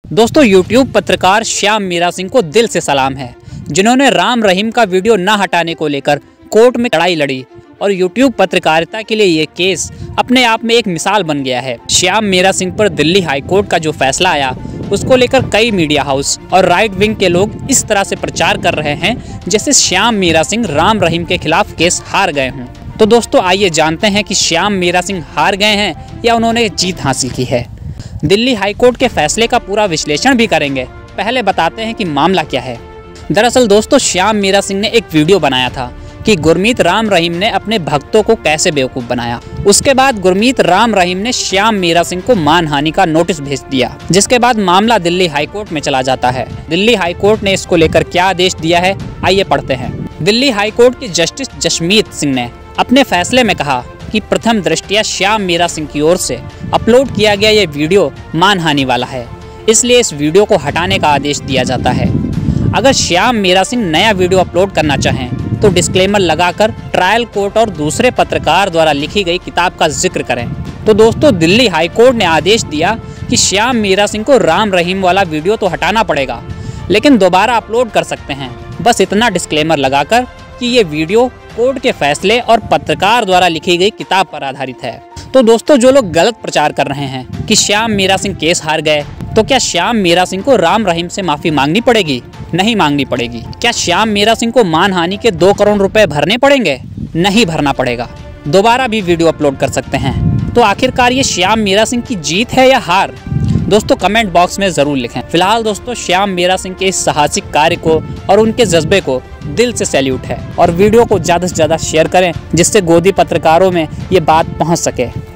दोस्तों यूट्यूब पत्रकार श्याम मीरा सिंह को दिल से सलाम है, जिन्होंने राम रहीम का वीडियो न हटाने को लेकर कोर्ट में लड़ाई लड़ी और यूट्यूब पत्रकारिता के लिए ये केस अपने आप में एक मिसाल बन गया है। श्याम मीरा सिंह पर दिल्ली हाई कोर्ट का जो फैसला आया उसको लेकर कई मीडिया हाउस और राइट विंग के लोग इस तरह से प्रचार कर रहे हैं जैसे श्याम मीरा सिंह राम रहीम के खिलाफ केस हार गए हों। तो दोस्तों आइए जानते हैं कि श्याम मीरा सिंह हार गए हैं या उन्होंने जीत हासिल की है। दिल्ली हाई कोर्ट के फैसले का पूरा विश्लेषण भी करेंगे। पहले बताते हैं कि मामला क्या है। दरअसल दोस्तों श्याम मीरा सिंह ने एक वीडियो बनाया था कि गुरमीत राम रहीम ने अपने भक्तों को कैसे बेवकूफ़ बनाया। उसके बाद गुरमीत राम रहीम ने श्याम मीरा सिंह को मानहानि का नोटिस भेज दिया, जिसके बाद मामला दिल्ली हाई कोर्ट में चला जाता है। दिल्ली हाई कोर्ट ने इसको लेकर क्या आदेश दिया है आइए पढ़ते हैं। दिल्ली हाई कोर्ट के जस्टिस जशमीत सिंह ने अपने फैसले में कहा कि प्रथम दृष्टया श्याम मीरा सिंह की ओर से अपलोड किया गया ये वीडियो मानहानि वाला है, इसलिए इस वीडियो को हटाने का आदेश दिया जाता है। अगर श्याम मीरा सिंह नया वीडियो अपलोड करना चाहें तो डिस्क्लेमर लगाकर ट्रायल कोर्ट और दूसरे पत्रकार द्वारा लिखी गई किताब का जिक्र करें। तो दोस्तों दिल्ली हाई कोर्ट ने आदेश दिया कि श्याम मीरा सिंह को राम रहीम वाला वीडियो तो हटाना पड़ेगा, लेकिन दोबारा अपलोड कर सकते हैं, बस इतना डिस्क्लेमर लगाकर कि ये वीडियो कोर्ट के फैसले और पत्रकार द्वारा लिखी गई किताब पर आधारित है। तो दोस्तों जो लोग गलत प्रचार कर रहे हैं कि श्याम मीरा सिंह केस हार गए, तो क्या श्याम मीरा सिंह को राम रहीम से माफ़ी मांगनी पड़ेगी? नहीं मांगनी पड़ेगी। क्या श्याम मीरा सिंह को मानहानि के 2 करोड़ रुपए भरने पड़ेंगे? नहीं भरना पड़ेगा, दोबारा भी वीडियो अपलोड कर सकते हैं। तो आखिरकार ये श्याम मीरा सिंह की जीत है या हार? दोस्तों कमेंट बॉक्स में ज़रूर लिखें। फिलहाल दोस्तों श्याम मीरा सिंह के इस साहसिक कार्य को और उनके जज्बे को दिल से सैल्यूट है और वीडियो को ज़्यादा से ज़्यादा शेयर करें जिससे गोदी पत्रकारों में ये बात पहुँच सके।